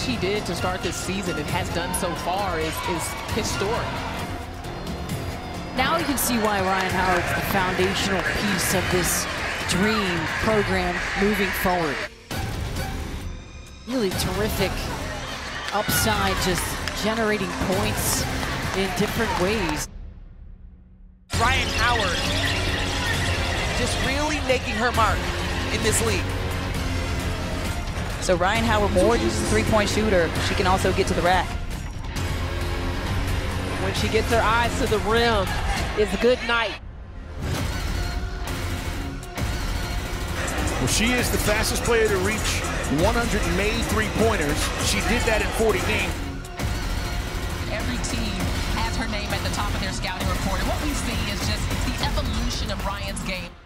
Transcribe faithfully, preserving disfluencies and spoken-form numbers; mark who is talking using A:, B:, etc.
A: she did to start this season and has done so far is, is historic.
B: Now you can see why Rhyne Howard's the foundational piece of this dream program moving forward. Really terrific upside, just generating points in different ways.
C: Rhyne Howard just really making her mark in this league.
D: So Rhyne Howard, more than just a three-point shooter, she can also get to the rack.
A: When she gets her eyes to the rim, it's a good night.
E: Well, she is the fastest player to reach one hundred made three-pointers. She did that in forty games.
F: Every team has her name at the top of their scouting report. And what we see is just the evolution of Ryan's game.